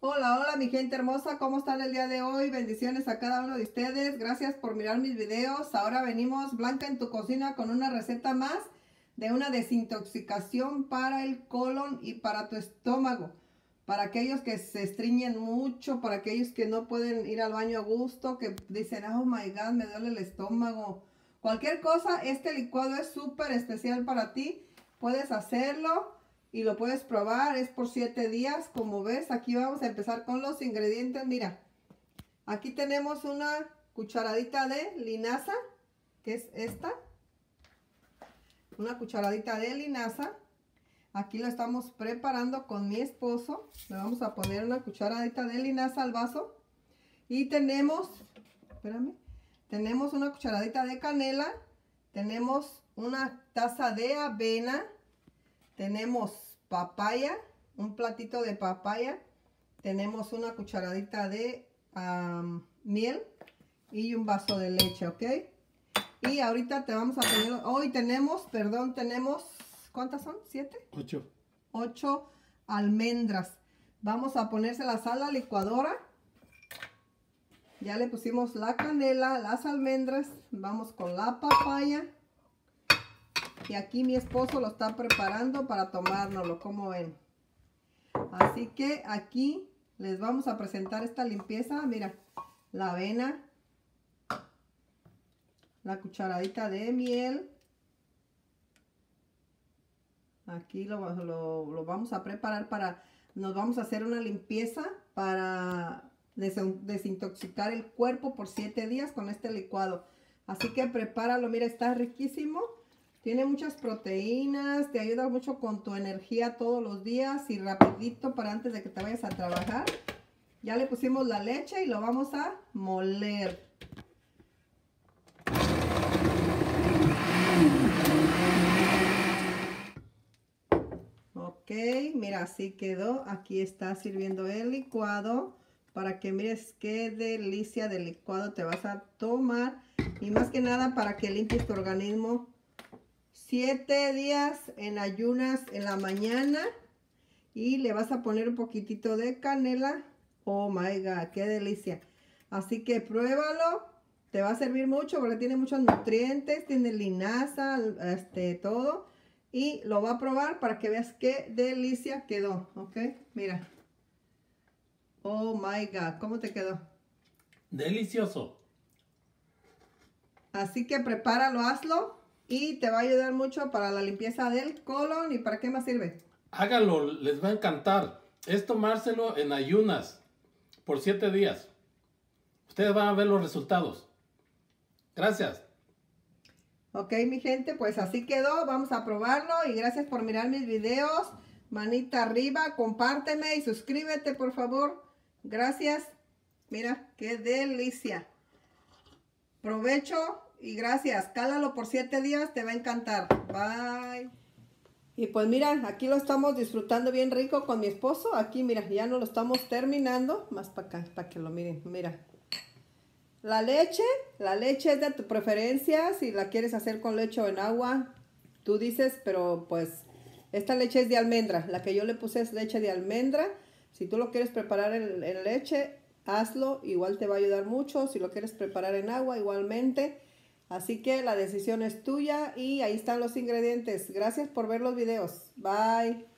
Hola, hola mi gente hermosa, ¿cómo están el día de hoy? Bendiciones a cada uno de ustedes, gracias por mirar mis videos. Ahora venimos Blanca en tu cocina con una receta más de una desintoxicación para el colon y para tu estómago. Para aquellos que se estreñen mucho, para aquellos que no pueden ir al baño a gusto, que dicen, oh my God, me duele el estómago. Cualquier cosa, este licuado es súper especial para ti, puedes hacerlo. Y lo puedes probar, es por 7 días. Como ves, aquí vamos a empezar con los ingredientes. Mira, aquí tenemos una cucharadita de linaza, que es esta. Una cucharadita de linaza. Aquí lo estamos preparando con mi esposo. Le vamos a poner una cucharadita de linaza al vaso. Y tenemos, espérame, tenemos una cucharadita de canela. Tenemos una taza de avena. Tenemos papaya, un platito de papaya. Tenemos una cucharadita de miel y un vaso de leche, ¿ok? Y ahorita te vamos a poner, hoy tenemos, ¿cuántas son? ¿7? 8. 8 almendras. Vamos a ponérselas a la licuadora. Ya le pusimos la canela, las almendras. Vamos con la papaya. Y aquí mi esposo lo está preparando para tomárnoslo, como ven. Así que aquí les vamos a presentar esta limpieza. Mira, la avena, la cucharadita de miel. Aquí lo vamos a preparar nos vamos a hacer una limpieza para desintoxicar el cuerpo por 7 días con este licuado. Así que prepáralo, mira, está riquísimo. Tiene muchas proteínas, te ayuda mucho con tu energía todos los días y rapidito para antes de que te vayas a trabajar. Ya le pusimos la leche y lo vamos a moler. Ok, mira, así quedó. Aquí está sirviendo el licuado para que mires qué delicia de licuado te vas a tomar. Y más que nada para que limpies tu organismo. 7 días en ayunas en la mañana y le vas a poner un poquitito de canela. Oh my God, qué delicia. Así que pruébalo, te va a servir mucho porque tiene muchos nutrientes, tiene linaza, todo. Y lo va a probar para que veas qué delicia quedó, ¿ok? Mira. Oh my God, ¿cómo te quedó? Delicioso. Así que prepáralo, hazlo. Y te va a ayudar mucho para la limpieza del colon. ¿Y para qué más sirve? Hágalo, les va a encantar. Es tomárselo en ayunas por 7 días. Ustedes van a ver los resultados. Gracias. Ok, mi gente, pues así quedó. Vamos a probarlo. Y gracias por mirar mis videos. Manita arriba, compárteme y suscríbete, por favor. Gracias. Mira, qué delicia. Provecho y gracias. Cálalo por 7 días, te va a encantar. Bye. Y pues mira, aquí lo estamos disfrutando bien rico con mi esposo. Aquí mira, ya no lo estamos terminando. Más para acá, para que lo miren. Mira. La leche es de tu preferencia. Si la quieres hacer con leche o en agua, tú dices, pero pues esta leche es de almendra. La que yo le puse es leche de almendra. Si tú lo quieres preparar en leche, hazlo. Igual te va a ayudar mucho. Si lo quieres preparar en agua, igualmente. Así que la decisión es tuya y ahí están los ingredientes. Gracias por ver los videos. Bye.